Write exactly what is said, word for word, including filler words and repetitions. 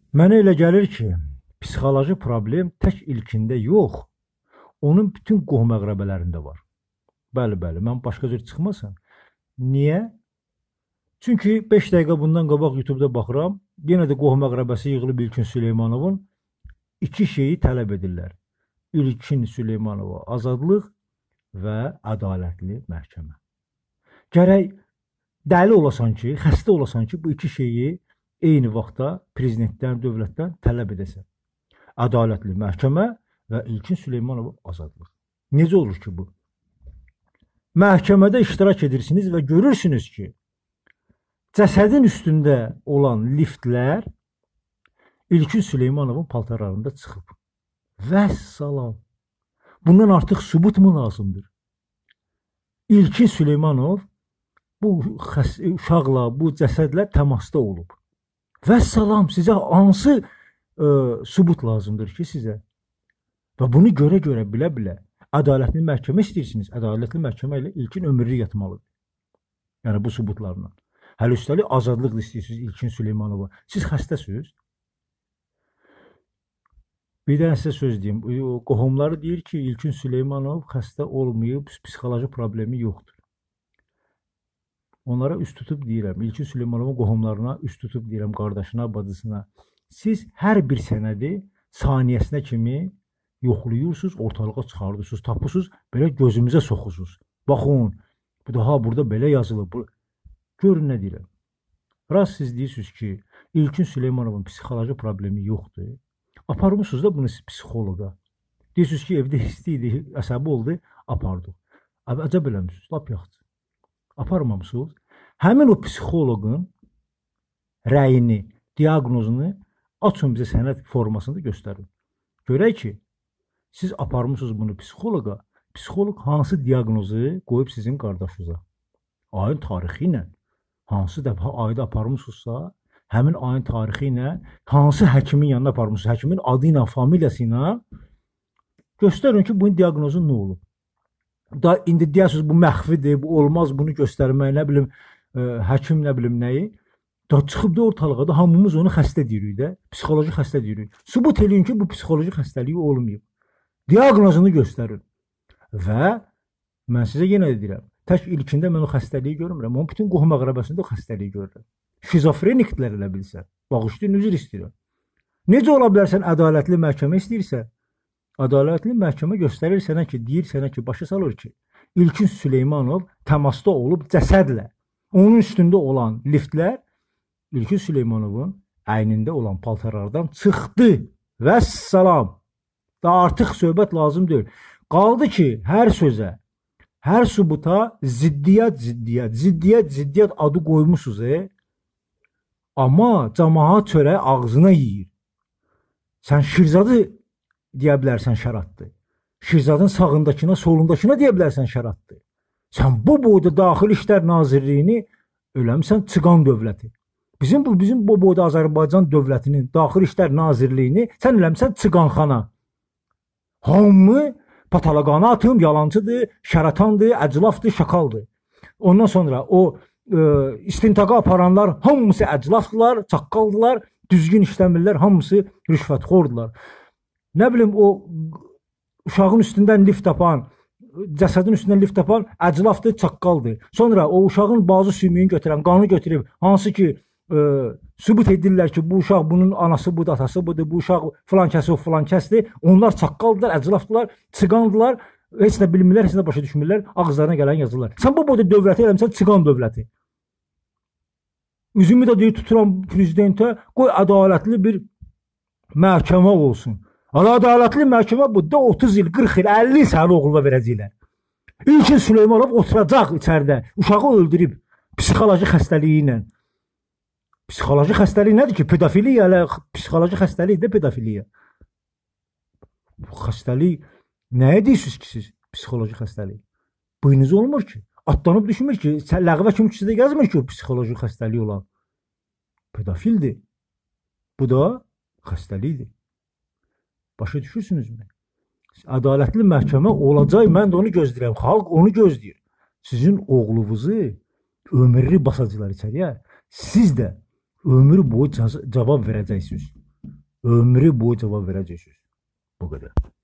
Mənə elə gəlir ki, psixoloji problem tək ilkində yox, onun bütün qohum-əqrəbələrində var. Bəli, bəli, mən başqa cür çıxmasam. Niyə? Çünki beş dəqiqə bundan qabaq YouTube-da baxıram, yenə də qohum-əqrəbəsi yığılıb İlkin Süleymanovun iki şeyi tələb edirlər. İlkin Süleymanova azadlıq və ədalətli məhkəmə. Gərək dəli olasan ki, xəstə olasan ki, bu iki şeyi eyni vaxtda prezidentdən, dövlətdən tələb edəsən. Ədalətli məhkəmə və İlkin Süleymanova azadlıq. Necə olur ki bu? Məhkəmədə iştirak edirsiniz və görürsünüz ki, cəsədin üstündə olan liftlər İlkin Süleymanovun paltarlarında çıxıb. Vəssalam. Bundan artıq sübut mu lazımdır? İlkin Süleymanov bu uşaqla, bu cəsədlə təmasda olub. Vəssalam, sizə hansı ə, sübut lazımdır ki sizə? Və bunu görə-görə, bilə-bilə ədalətli məhkəmə istəyirsiniz. Ədalətli məhkəmə ilə İlkin ömürlük yatmalıdır. Yəni bu sübutlarla. Hələ üstəlik azadlıq istəyirsiniz İlkin Süleymanova. Siz xəstəsiniz. Bir dənə sizə söz deyim. Qohumları deyir ki, İlkin Süleymanov xəstə olmayıb, psixoloji problemi yoxdur. Onlara üst tutub deyirəm, İlkin Süleymanovun qohumlarına üst tutub deyirəm, qardaşına, bacısına. Siz hər bir sənədi saniyəsinə kimi yoxlayırsınız, ortalığa çıxardırsınız, tapırsınız, belə gözümüzə soxursunuz. Baxın, bu daha burada belə yazılıb. Görün nə deyirəm. Rast siz deyirsiniz ki, İlkin Süleymanovun psixoloji problemi yoxdur. Aparmışsınız da bunu psixoloqa. Deyirsiniz ki, evdə hisli idi, əsəbi oldu, apardıq. Əcəb eləmişsiniz, lap yaxşı. Aparmamışsınız. Həmin o psixoloqun rəyini, diaqnozunu açın bizə sənəd formasında göstərin. Görək ki, siz aparmışsınız bunu psixoloqa, psixoloq hansı diaqnozu qoyub sizin qardaşınıza? Ayın tarixi ilə hansı dəfə ayda aparmışsınızsa, həmin ayın tarixi ilə hansı həkimin yanına aparmışsınız, həkimin adı ilə, familiyası ilə göstərin ki, bunun diaqnozu nə olub? Da indi deyərsiniz, bu məxfidir, bu olmaz, bunu göstərmək, nə bilim, ə, həkim nə bilim nəyi. Da çıxıb da ortalığa da hamımız onu xəstə deyirik də, psixoloji xəstə deyirik. Sübut eləyin ki, bu psixoloji xəstəliyi olmayıb. Diaqnozunu göstərin. Və mən sizə yenə deyirəm, tək ilkində mən o xəstəliyi görmürəm, onun bütün qohum əqrəbəsində o xəstəliyi görürəm. Şizofreniklər elə bilsən, bağışlayın, üzr istəyirəm. Necə ola bilərsən ədalətli məhkəmə istəyirsən? Ədalətli məhkəmə göstərir sənə ki, deyir sənə ki, başa salır ki, İlkin Süleymanov təmasda olub cəsədlə, onun üstündə olan liftlər İlkin Süleymanovun əynində olan paltarlardan çıxdı. Vəssalam. Da artıq söhbət lazım deyil. Qaldı ki, hər sözə, hər sübuta ziddiyyət, ziddiyyət, ziddiyyət, ziddiyyət adı qoymuşsunuz, e? Amma cəmaat çörəyi ağzına yiyir. Sən Şirzadı deyə bilərsən şəratdır. Şirzadın sağındakına, solundakına deyə bilərsən şəratdır. Sən bu boyda Daxili İşlər Nazirliyini öləmsən Çıqan dövləti. Bizim bu bizim bu boyda Azərbaycan dövlətinin Daxili İşlər Nazirliyini sən eləmsən Çıqanxana. Hamı patalaqana atım, yalancıdır, şəratandır, əclafdır, şakaldır. Ondan sonra o e, istintaqa aparanlar hamısı əclafdılar, çaqqaldılar, düzgün işləmirlər, hamısı rüşvətxordular. Nə bilim, o uşağın üstündən lift tapan, cəsədin üstündən lift tapan əclafdır, çaqqaldır. Sonra o uşağın bazı sümüyünü götürən, qanı götürüb, hansı ki e, sübut edirlər ki, bu uşaq bunun anası budur, atası budur, bu uşaq filan kəsi, o filan kəsdir. Onlar çaqqaldılar, əclafdılar, çıqandılar, heç nə bilmirlər, heç nə başa düşmürlər, ağızlarına gələn yazırlar. Sən bu boyda dövləti eləmişsən, çıqan dövləti. Üzümü də deyir, tuturam prezidentə, qoy ədalətli bir məhkəmə olsun. Ədalətli məhkəmə bu da otuz il, qırx il, əlli il səni oğluna verəcəklər. İlkin Süleymanov oturacaq içəridə, uşağı öldürüb psixoloji xəstəliyi ilə. Psixoloji xəstəliyi nədir ki? Pedofiliya, psixoloji xəstəliyi də pedofiliya. Bu xəstəlik, nəyə deyirsiniz ki siz? Psixoloji xəstəliyi. Buyunuz olmur ki. Atlanıb düşmür ki, ləğvə kimi sizdə yazmır ki, o psixoloji xəstəliyi olan. Pedofildir. Bu da xəstəlikdir. Başa düşürsünüzmü? Ədalətli məhkəmə olacaq, mən də onu gözləyirəm. Xalq onu gözləyir. Sizin oğlunuzu ömürlü basacaqlar içəriyə. Siz də ömür boyu cavab verəcəksiniz. Ömrü boyu cavab verəcəksiniz. Bu qədər.